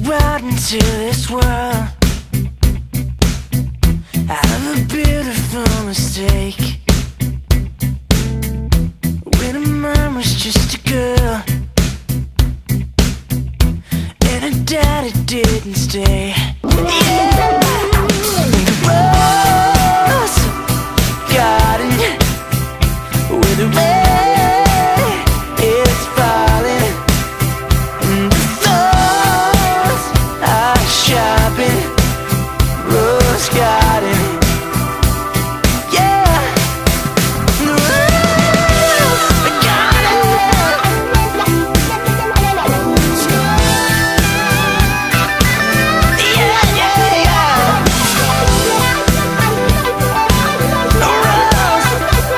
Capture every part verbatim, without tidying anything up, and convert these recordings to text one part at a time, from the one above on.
out into this world out of a beautiful mistake, when a mom was just a girl and her daddy didn't stay. Yeah! Rose garden with a rain is falling, and the stars are shopping. Rose garden, yeah. The rose garden, yeah, yeah, yeah. The rose,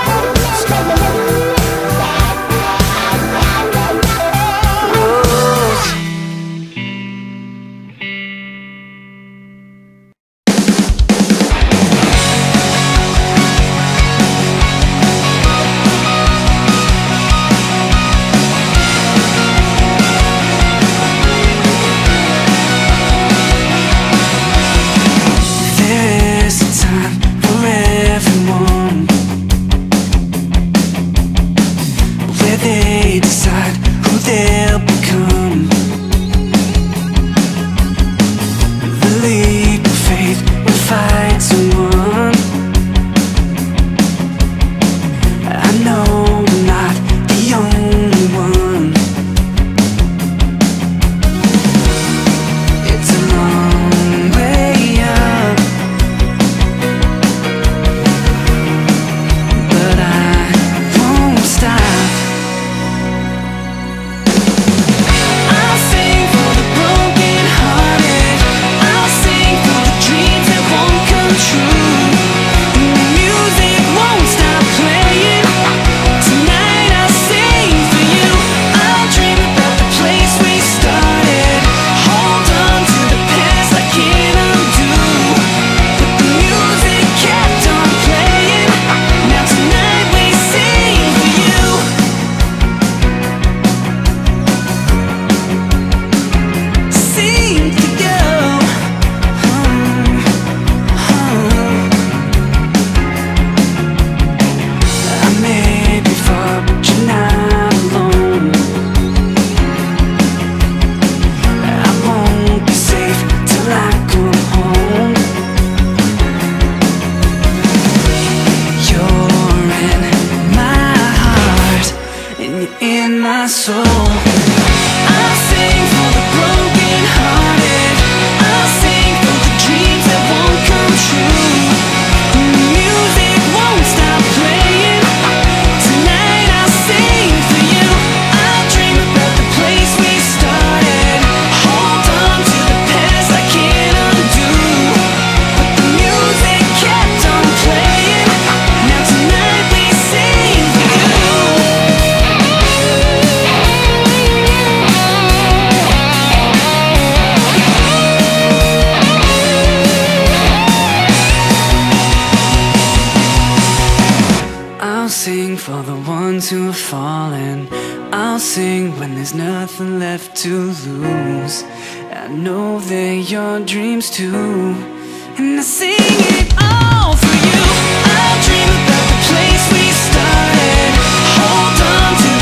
rose. There is a time for everyone, where they decide who they'll become. The leap of faith will fight someone. I know I'm not the only one. It's a long way up, but I won't stop. I'll sing for the broken hearted, I'll sing for the dreams that won't come true. And the music won't stop playing. Tonight I'll sing for you. I'll dream about the place we started, hold on to the past I can't undo. But the music kept on playing. Now tonight we sing for you. Sing to go. I may be far, but you're not alone. I won't be safe till I come home. You're in my heart, and you're in my soul. I'll sing for the broken hearted, I'll sing for the dreams that won't come true. And the music won't stop playing. Tonight I'll sing for you. I'll dream about the place we started, hold on to the past I can't undo. But the music kept on playing. Now tonight we sing for you. I'll sing for the ones who have fallen, I'll sing when there's nothing left to lose. I know they're your dreams too, and I sing it all for you. I'll dream about the place we started, hold on to